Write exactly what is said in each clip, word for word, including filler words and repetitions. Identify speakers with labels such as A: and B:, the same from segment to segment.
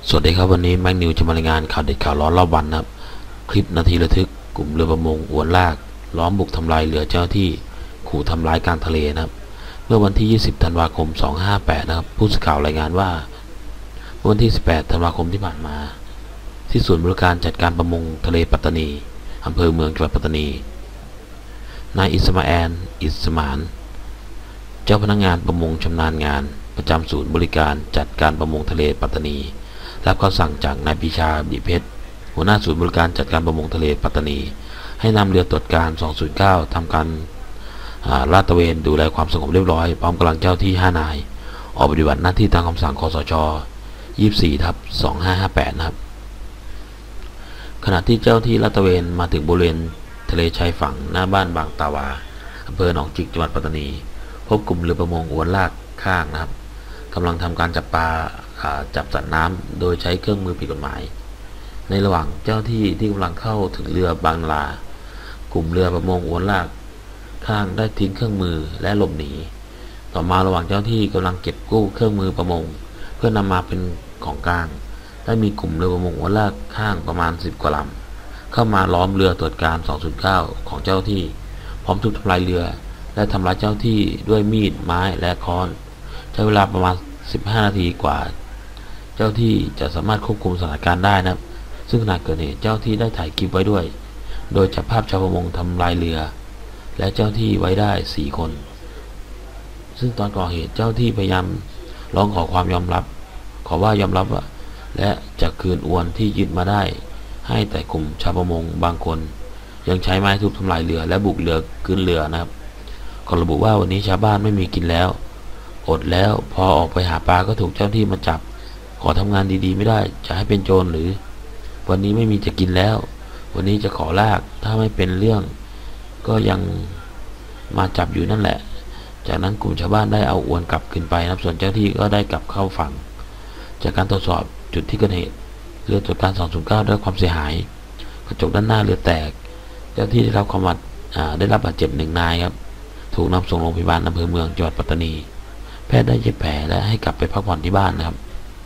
A: สวัสดีครับวันนี้แม็กนิวจะมารายงานข่าวเด็ดข่าวร้อนรอบวันนะครับคลิปนาทีระทึกกลุ่มเรือประมงอวนลากล้อมบุกทำลายเรือเจ้าหน้าที่ขู่ทำร้ายกลางทะเลนะครับเมื่อวันที่ยี่สิบธันวาคมสองพันห้าร้อยห้าสิบแปดนะครับผู้สื่อข่าวรายงานว่าเมื่อวันที่สิบแปดธันวาคมที่ผ่านมาที่ศูนย์บริการจัดการประมงทะเลปัตตานีอำเภอเมืองจังหวัดปัตตานีนายอิสมาแอนอิสมานเจ้าพนักงานประมงชำนาญงานประจำศูนย์บริการจัดการประมงทะเลปัตตานีรับคำสั่งจากนายปรีชาบิเพชรหัวหน้าศูนย์บริการจัดการประมงทะเลปัตตานีให้นำเรือตรวจการสองศูนย์เก้าทำการลาดตระเวนดูแลความสงบเรียบร้อยพร้อมกำลังเจ้าที่ห้านายออกปฏิบัติหน้าที่ตามคำสั่งคสช ยี่สิบสี่ทับสองพันห้าร้อยห้าสิบแปด นะครับขณะที่เจ้าที่ลาดตระเวนมาถึงบริเวณทะเลชายฝั่งหน้าบ้านบางตาวาอำเภอหนองจิกจังหวัดปัตตานีพบกลุ่มเรือประมงอวนลากข้างนะครับกำลังทำการจับปลาจับสัตว์น้ำโดยใช้เครื่องมือผิดกฎหมายในระหว่างเจ้าที่ที่กำลังเข้าถึงเรือบางลากลุ่มเรือประมงอวนลากข้างได้ทิ้งเครื่องมือและหลบหนีต่อมาระหว่างเจ้าที่กำลังเก็บกู้เครื่องมือประมงเพื่อนำมาเป็นของกลางได้มีกลุ่มเรือประมงอวนลากข้างประมาณสิบกว่าลำเข้ามาล้อมเรือตรวจการสองศูนย์เก้าของเจ้าที่พร้อมทุบทำลายเรือและทำร้ายเจ้าที่ด้วยมีดไม้และค้อนใช้เวลาประมาณสิบห้านาทีกว่าเจ้าที่จะสามารถควบคุมสถานการณ์ได้นะครับซึ่งขณะเกิดเหตุเจ้าที่ได้ถ่ายคลิปไว้ด้วยโดยจับภาพชาวประมงทำลายเรือและเจ้าที่ไว้ได้สี่คนซึ่งตอนก่อเหตุเจ้าที่พยายามร้องขอความยอมรับขอว่ายอมรับว่าและจะคืนอวนที่ยึดมาได้ให้แต่กลุ่มชาวประมงบางคนยังใช้ไม้ทุบทำลายเรือและบุกเรือขึ้นเรือนะครับก็ระบุว่าวันนี้ชาวบ้านไม่มีกินแล้วอดแล้วพอออกไปหาปลาก็ถูกเจ้าที่มาจับขอทำงานดีๆไม่ได้จะให้เป็นโจรหรือวันนี้ไม่มีจะกินแล้ววันนี้จะขอลากถ้าไม่เป็นเรื่องก็ยังมาจับอยู่นั่นแหละจากนั้นกลุ่มชาวบ้านได้เอาอวนกลับขึ้นไปนะครับส่วนเจ้าที่ก็ได้กลับเข้าฝั่งจากการตรวจสอบจุดที่เกิดเหตุเรือตรวจการสองศูนย์เก้าได้รับความเสียหายกระจกด้านหน้าเรือแตกเจ้าที่ได้รับความบาดได้รับบาดเจ็บหนึ่งนายครับถูกนำส่งโรงพยาบาลอำเภอเมืองจังหวัดปัตตานีแพทย์ได้เย็บแผลและให้กลับไปพักผ่อนที่บ้านนะครับ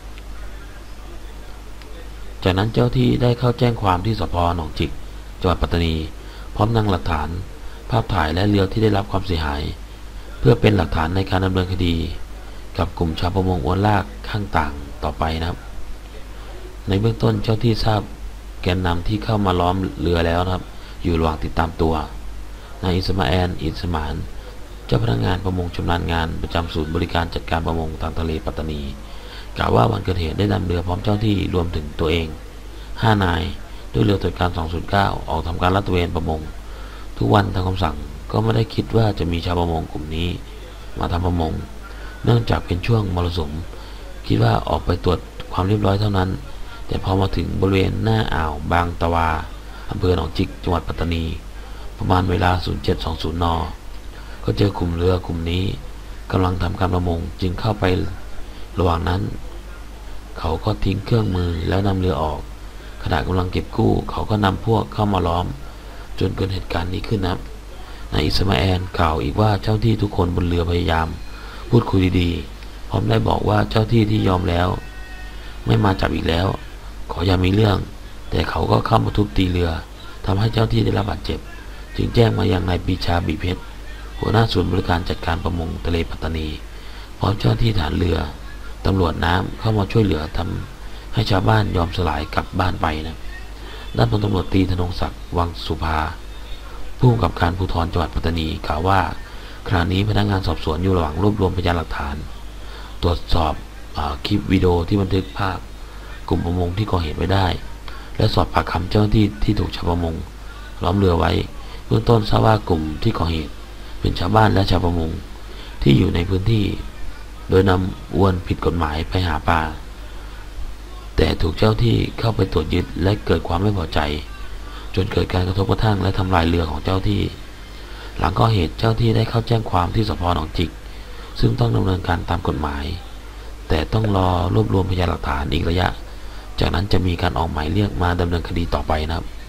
A: จากนั้นเจ้าที่ได้เข้าแจ้งความที่สภ.หนองจิกจังหวัดปัตตานีพร้อมนำหลักฐานภาพถ่ายและเรือที่ได้รับความเสียหายเพื่อเป็นหลักฐานในการดำเนินคดีกับกลุ่มชาวประมงอวนลากข้างต่างต่อไปนะครับในเบื้องต้นเจ้าที่ทราบแกนนำที่เข้ามาล้อมเรือแล้วนะครับอยู่ระหว่างติดตามตัวนายอิสมาแอนอิสมานเจ้าพนักงานประมงชำนาญงานประจำศูนย์บริการจัดการประมงทางทะเลปัตตานีกล่าวว่าวันเกิดเหตุได้นำเรือพร้อมเจ้าที่รวมถึงตัวเองห้านายด้วยเรือตรวจการสองศูนย์เก้าออกทำการลาดตระเวนประมงทุกวันตามคำสั่งก็ไม่ได้คิดว่าจะมีชาวประมงกลุ่มนี้มาทำประมงเนื่องจากเป็นช่วงมรสุมคิดว่าออกไปตรวจความเรียบร้อยเท่านั้นแต่พอมาถึงบริเวณหน้าอ่าวบางตะวาอำเภอหนองจิกจังหวัดปัตตานีประมาณเวลา ศูนย์เจ็ดสองศูนย์ นก็เจอกลุ่มเรือกลุ่มนี้กำลังทำการประมงจึงเข้าไประหว่างนั้นเขาก็ทิ้งเครื่องมือแล้วนำเรือออกขณะกำลังเก็บกู้เขาก็นำพวกเข้ามาล้อมจนเกิดเหตุการณ์นี้ขึ้นนะครับนายอิสมาแอนกล่าวอีกว่าเจ้าที่ทุกคนบนเรือพยายามพูดคุยดีๆพร้อมได้บอกว่าเจ้าที่ที่ยอมแล้วไม่มาจับอีกแล้วขออย่ามีเรื่องแต่เขาก็เข้ามาทุบตีเรือทำให้เจ้าที่ได้รับบาดเจ็บจึงแจ้งมายังนายปรีชาบิเพชรหัวหน้าศูนย์บริการจัดการประมงทะเลปัตตานีพร้อมเจ้าที่ฐานเรือตำรวจน้ำเข้ามาช่วยเหลือทำให้ชาวบ้านยอมสลายกลับบ้านไปนะด้านพลตำรวจตรีธนงศักดิ์วังสุภาผู้กำกับการภูธรจังหวัดปัตตานีกล่าวว่าขณะนี้พนักงานสอบสวนอยู่ระหว่างรวบรวมพยานหลักฐานตรวจสอบคลิปวิดีโอที่บันทึกภาพกลุ่มประมงที่ก่อเหตุไว้ได้และสอบปากคำเจ้าหน้าที่ที่ถูกชาวประมงล้อมเรือไว้เบื้องต้นทราบว่ากลุ่มที่ก่อเหตุเป็นชาวบ้านและชาวประมงที่อยู่ในพื้นที่โดยนำอวนผิดกฎหมายไปหาปลาแต่ถูกเจ้าที่เข้าไปตรวจยึดและเกิดความไม่พอใจจนเกิดการกระทบกระทั่งและทำลายเรือของเจ้าที่หลังก่อเหตุเจ้าที่ได้เข้าแจ้งความที่สภ.หนองจิกซึ่งต้องดำเนินการตามกฎหมายแต่ต้องรอรวบรวมพยานหลักฐานอีกระยะจากนั้นจะมีการออกหมายเรียกมาดำเนินคดีต่อไปนะครับ